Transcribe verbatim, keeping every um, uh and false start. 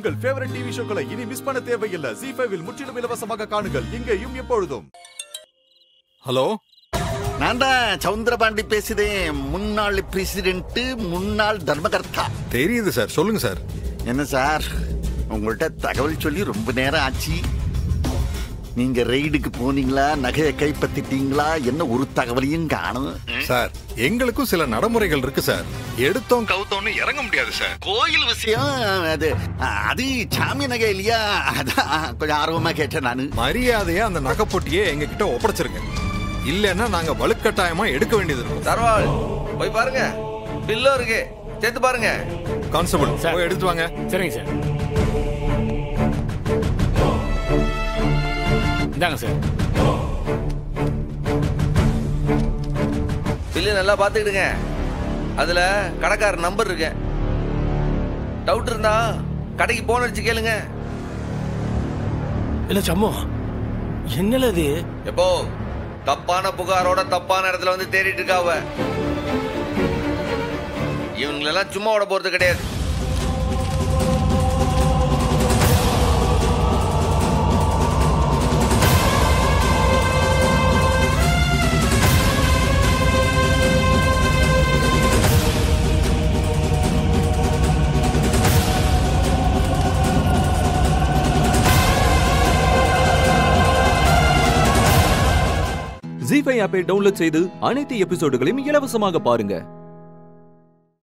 உங்கள் favourite TV ஷோக்களை இனி miss பண்ண தேவையில்லை. ஜீ ஃபைவ் இல் முற்றிலும் இலவசமாக காணுங்கள். இங்கேயும் எப்பொழுதும். ஹலோ, நான் தான் சவுந்தரபாண்டி பேசுதேன். முன்னாள் பிரசிடென்ட், முன்னாள் தர்மகர்த்தா. தெரியுது சார், சொல்லுங்க சார். என்ன சார், உங்கள்கிட்ட தகவல் சொல்லி ரொம்ப நேரம் ஆச்சு. நீங்க ரெய்டுக்கு போனீங்களா, நகையை கைப்பற்றிட்டீங்களா, என்ன ஒரு தகவலையும் காணும் சார். எங்களுக்கும் சில நடைமுறைகள் இருக்கு சார். எடுத்தோம் கவுத்தோம்னு இறங்க முடியாது சார். கோயில் விஷயம் அது அது சாமி நகை இல்லையா, அதான் கொஞ்சம் ஆர்வமா கேட்டேன் நானு. மரியாதையா அந்த நகை பொட்டியே எங்க கிட்ட ஒப்படைச்சிருங்க. இல்லன்னா நாங்க வலுக்கட்டாயமா எடுக்க வேண்டியது இருக்கும். தர்வால் போய் பாருங்க, பில்லோ இருக்கு, சேர்த்து பாருங்க. கான்ஸ்டபிள் போய் எடுத்து வாங்க. சரிங்க சார். இந்தாங்க சார். பில்லு நல்லா பாத்துக்கிடுங்க. அதுல கடைக்கார நம்பர் இருக்கு. டவுட் இருந்தா கடைக்கு போன் அடிச்சு கேளுங்க. இல்ல சம்மோ, என்னல இது? எப்போ தப்பான புகாரோட தப்பான இடத்துல வந்து தேடிட்டு இருக்காவ. இவங்களெல்லாம் சும்மா விட போறது கிடையாது. ஜீ ஃபைவ் ஆப்பை டவுன்லோட் செய்து அனைத்து எபிசோடுகளையும் இலவசமாக பாருங்க.